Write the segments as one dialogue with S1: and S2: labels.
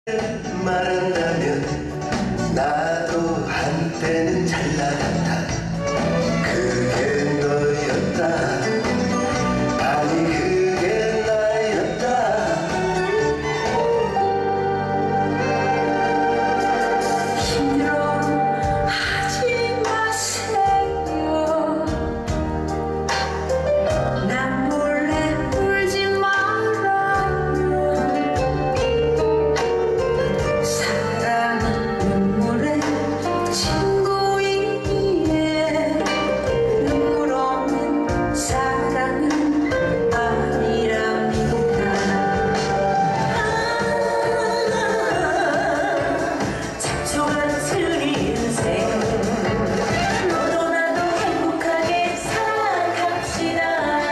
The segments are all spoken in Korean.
S1: 말한다면 나도 한때는 잘나갔다. 그게 너였다. 아니 그게 나였다.
S2: 힘들어하지 마세요. 난 몰래 울지 말아요. 사랑은 눈물의 친구이기에 눈물 없는 사랑은 아니랍니다. 작조 같은 인생 너도 나도 행복하게 살아갑시다.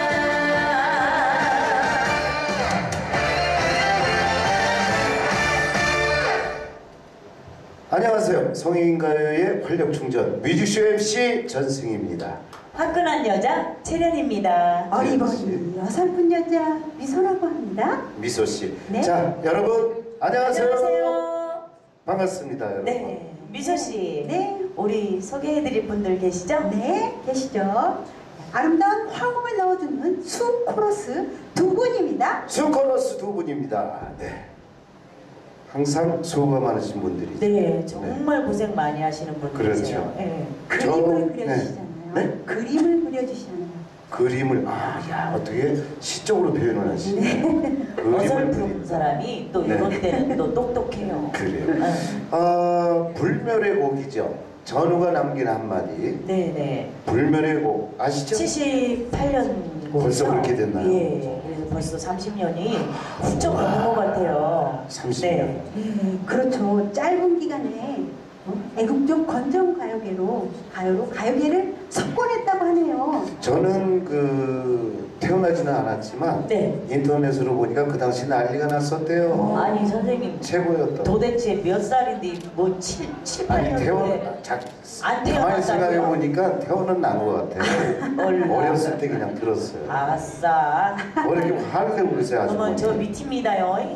S1: 안녕하세요. 성인가요의 활력충전 뮤직쇼 MC 전승입니다.
S3: 화끈한 여자 채련입니다.
S4: 어리버리 어설픈 여자 미소라고 합니다.
S1: 미소씨.
S4: 네.
S1: 자, 여러분 안녕하세요.
S3: 안녕하세요.
S1: 반갑습니다, 여러분.
S3: 네, 미소씨.
S4: 네.
S3: 우리 소개해드릴 분들 계시죠?
S4: 네, 계시죠? 아름다운 화음을 넣어주는 수 코러스 두 분입니다.
S1: 수코러스 두 분입니다. 네. 항상 수고가 많으신 분들이죠.
S3: 네, 정말 고생 많이 하시는 분들이세요.
S1: 그렇죠.
S3: 네.
S4: 그림을
S1: 네.
S4: 그려주시잖아요.
S1: 네?
S4: 그림을 그려주시잖아요.
S1: 그림을 어떻게 시적으로 표현을 하시네. 그림을
S3: 어설픈
S1: 그린다.
S3: 사람이 또
S1: 네.
S3: 이런 때는 또 똑똑해요.
S1: 그래요.
S3: 네.
S1: 불멸의 곡이죠. 전우가 남긴 한마디.
S3: 네네.
S1: 불멸의 곡 아시죠?
S3: 78년
S1: 벌써 그렇게 됐나요?
S3: 예, 그래서 벌써 30년이 훌쩍 넘은 것 같아요.
S1: 30년.
S3: 네.
S4: 네, 그렇죠. 짧은 기간에 애국적 건전 가요로 가요계를 석권했다고 하네요.
S1: 저는 태어나지는 않았지만
S3: 네.
S1: 인터넷으로 보니까 그 당시 난리가 났었대요.
S3: 아니 선생님
S1: 최고였다.
S3: 도대체 몇 살인데 뭐 7, 8년 안
S1: 가만히 생각해
S3: 태어났다고요?
S1: 보니까 태어는 난 것 같아요.
S3: 얼른.
S1: 어렸을 때 그냥 들었어요.
S3: 아싸.
S1: 뭐 이렇게 화를 그러세요
S3: 그러면 저
S1: 아주머니.
S3: 밑입니다요.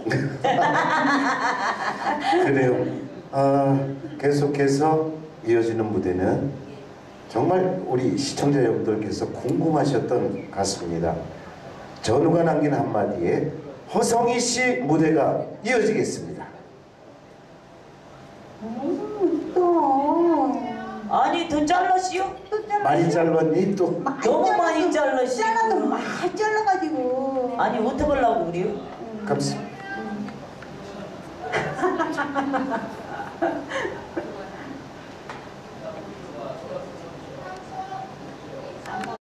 S1: 그래요. 계속해서 이어지는 무대는 정말 우리 시청자 여러분들께서 궁금하셨던 가수입니다. 전우가 남긴 한마디에 허성희 씨 무대가 이어지겠습니다.
S4: 또
S3: 아니 더 잘라시오?
S1: 많이 잘랐니 또?
S3: 너무 많이 잘라시오.
S4: 잘라도 많이 잘라가지고.
S3: 아니 어떻게 하려고 그래요?
S1: 감사합니다.